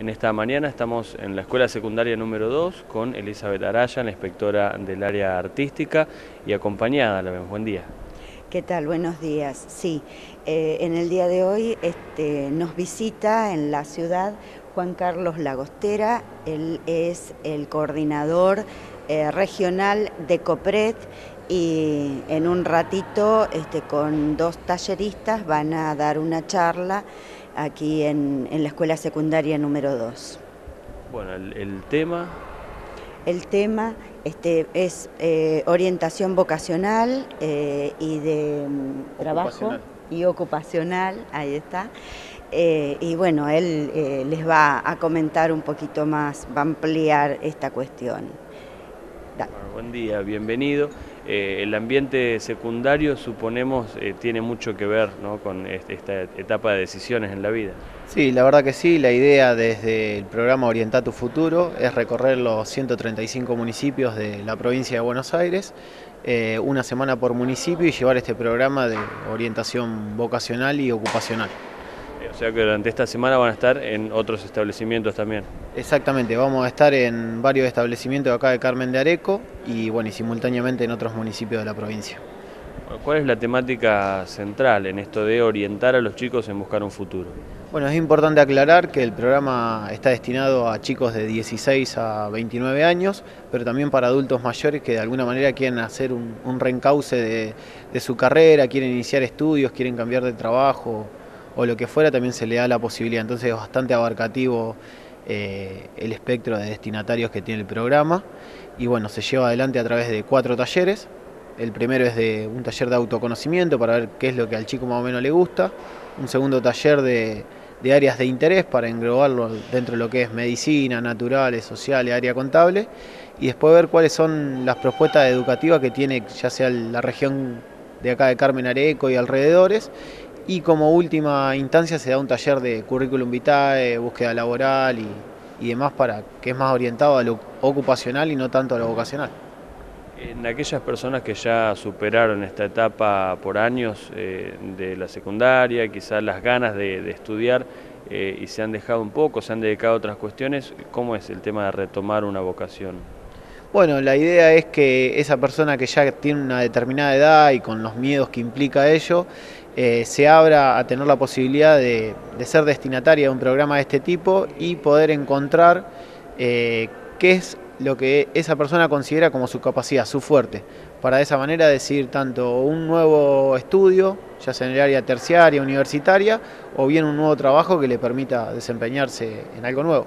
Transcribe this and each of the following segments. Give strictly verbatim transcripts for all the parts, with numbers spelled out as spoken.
En esta mañana estamos en la escuela secundaria número dos con Elizabeth Araya, la inspectora del área artística, y acompañada, la vemos. Buen día. ¿Qué tal? Buenos días. Sí, eh, en el día de hoy este, nos visita en la ciudad Juan Carlos Lagostera. Él es el coordinador eh, regional de COPRED y en un ratito este, con dos talleristas van a dar una charla aquí en, en la escuela secundaria número dos. Bueno, el, el tema... El tema este, es eh, orientación vocacional eh, y de um, trabajo y ocupacional, ahí está. Eh, y bueno, él eh, les va a comentar un poquito más, va a ampliar esta cuestión. Bueno, buen día, bienvenido. Eh, el ambiente secundario, suponemos, eh, tiene mucho que ver, ¿no?, con este, esta etapa de decisiones en la vida. Sí, la verdad que sí. La idea desde el programa Orientá tu Futuro es recorrer los ciento treinta y cinco municipios de la provincia de Buenos Aires, eh, una semana por municipio, y llevar este programa de orientación vocacional y ocupacional. O sea que durante esta semana van a estar en otros establecimientos también. Exactamente, vamos a estar en varios establecimientos de acá de Carmen de Areco y bueno, y simultáneamente en otros municipios de la provincia. ¿Cuál es la temática central en esto de orientar a los chicos en buscar un futuro? Bueno, es importante aclarar que el programa está destinado a chicos de dieciséis a veintinueve años, pero también para adultos mayores que de alguna manera quieren hacer un, un reencauce de, de su carrera, quieren iniciar estudios, quieren cambiar de trabajo o lo que fuera, también se le da la posibilidad. Entonces es bastante abarcativo eh, el espectro de destinatarios que tiene el programa, y bueno, se lleva adelante a través de cuatro talleres. El primero es de un taller de autoconocimiento para ver qué es lo que al chico más o menos le gusta, un segundo taller de, de áreas de interés para englobarlo dentro de lo que es medicina, naturales, sociales, área contable, y después ver cuáles son las propuestas educativas que tiene ya sea la región de acá de Carmen Areco y alrededores. Y como última instancia se da un taller de currículum vitae, búsqueda laboral y, y demás, para que es más orientado a lo ocupacional y no tanto a lo vocacional. En aquellas personas que ya superaron esta etapa por años eh, de la secundaria, quizás las ganas de, de estudiar eh, y se han dejado un poco, se han dedicado a otras cuestiones, ¿cómo es el tema de retomar una vocación? Bueno, la idea es que esa persona que ya tiene una determinada edad y con los miedos que implica ello, eh, se abra a tener la posibilidad de, de ser destinataria de un programa de este tipo y poder encontrar eh, qué es lo que esa persona considera como su capacidad, su fuerte, para de esa manera decidir tanto un nuevo estudio, ya sea en el área terciaria, universitaria, o bien un nuevo trabajo que le permita desempeñarse en algo nuevo.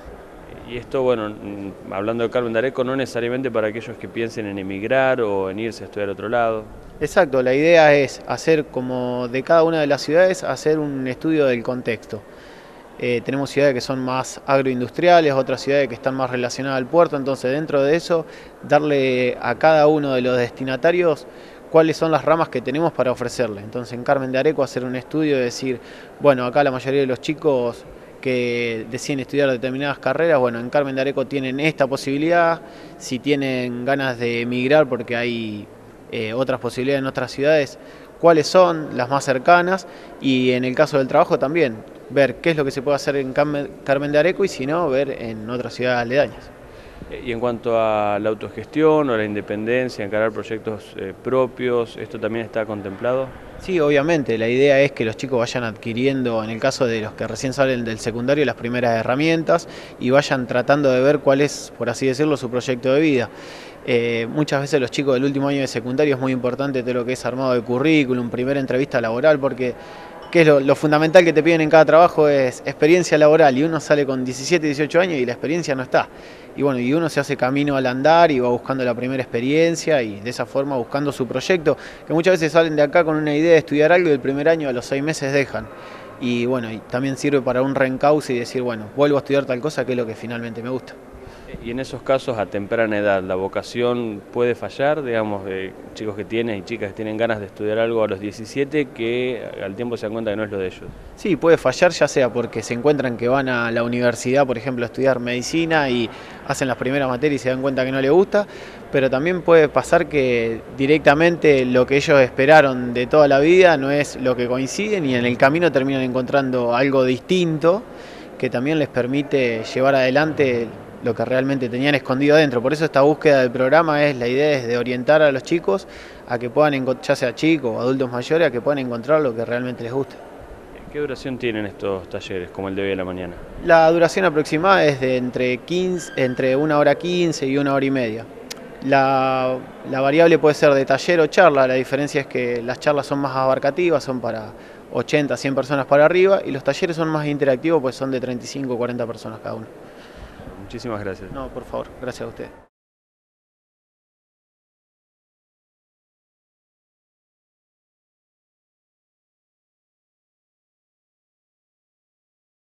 Y esto, bueno, hablando de Carmen de Areco, no necesariamente para aquellos que piensen en emigrar o en irse a estudiar a otro lado. Exacto, la idea es hacer, como de cada una de las ciudades, hacer un estudio del contexto. Eh, tenemos ciudades que son más agroindustriales, otras ciudades que están más relacionadas al puerto, entonces dentro de eso darle a cada uno de los destinatarios cuáles son las ramas que tenemos para ofrecerle. Entonces en Carmen de Areco hacer un estudio y decir, bueno, acá la mayoría de los chicos que deciden estudiar determinadas carreras, bueno, en Carmen de Areco tienen esta posibilidad, si tienen ganas de emigrar porque hay eh, otras posibilidades en otras ciudades, cuáles son las más cercanas, y en el caso del trabajo también, ver qué es lo que se puede hacer en Carmen de Areco y si no, ver en otras ciudades aledañas. Y en cuanto a la autogestión o la independencia, encarar proyectos eh, propios, ¿esto también está contemplado? Sí, obviamente, la idea es que los chicos vayan adquiriendo, en el caso de los que recién salen del secundario, las primeras herramientas y vayan tratando de ver cuál es, por así decirlo, su proyecto de vida. Eh, muchas veces los chicos del último año de secundario es muy importante todo lo que es armado de currículum, primera entrevista laboral, porque ¿qué es lo, lo fundamental que te piden en cada trabajo? Es experiencia laboral, y uno sale con diecisiete, dieciocho años y la experiencia no está. Y bueno, y uno se hace camino al andar y va buscando la primera experiencia y de esa forma buscando su proyecto, que muchas veces salen de acá con una idea de estudiar algo y el primer año a los seis meses dejan. Y bueno, y también sirve para un reencauce y decir, bueno, vuelvo a estudiar tal cosa que es lo que finalmente me gusta. Y en esos casos, a temprana edad, ¿la vocación puede fallar? Digamos, de chicos que tienen y chicas que tienen ganas de estudiar algo a los diecisiete que al tiempo se dan cuenta que no es lo de ellos. Sí, puede fallar, ya sea porque se encuentran que van a la universidad, por ejemplo, a estudiar medicina y hacen las primeras materias y se dan cuenta que no les gusta, pero también puede pasar que directamente lo que ellos esperaron de toda la vida no es lo que coinciden y en el camino terminan encontrando algo distinto que también les permite llevar adelante lo que realmente tenían escondido adentro. Por eso esta búsqueda del programa es, la idea es de orientar a los chicos a que puedan, ya sea chicos o adultos mayores, a que puedan encontrar lo que realmente les gusta. ¿Qué duración tienen estos talleres, como el de hoy de la mañana? La duración aproximada es de entre, quince, entre una hora quince y una hora y media. La, la variable puede ser de taller o charla, la diferencia es que las charlas son más abarcativas, son para ochenta, cien personas para arriba, y los talleres son más interactivos, pues son de treinta y cinco, cuarenta personas cada uno. Muchísimas gracias. No, por favor, gracias a usted.